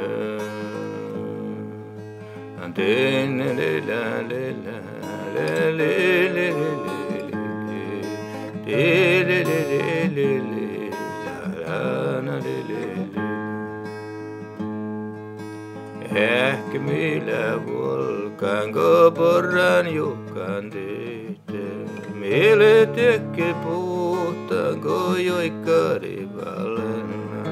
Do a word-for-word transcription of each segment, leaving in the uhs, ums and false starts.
Ehkä millä volkanko porran jukan tehtä. Miele tekke puhtaanko joikkari valenna.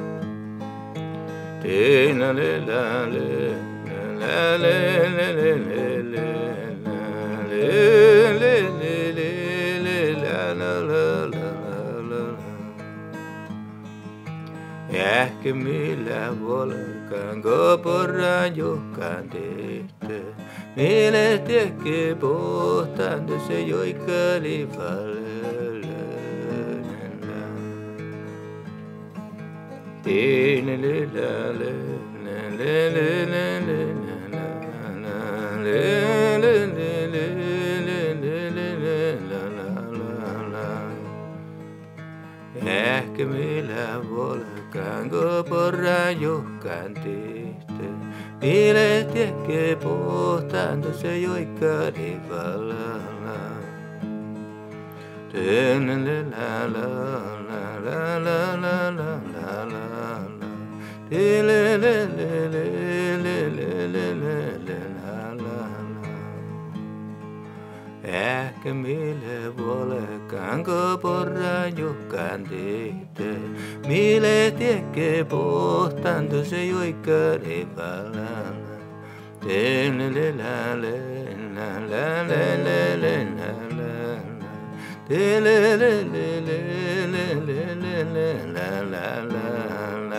Teina le la le la le le le le le la le le le le le la la la la la. Ehkä millä volkanko porran jukan tehtä. Miele tekke puhtaanko se joikkari valenna. Teina le la le le le le le la le le le le le le le la la la. Ehkä millä volkanko porran jukan tehtä. Miele tekke puhtaanko se joikkari valenna. Teina la la la la la la la la la la. Le le le le le le le le le la la la. Ehkä millä volkanko porran jukan tehtä. Miele tekke puhtaanko se joikkari valenna. Teina le la le la la le le le la la la. Te le le le le le le le le la la la la.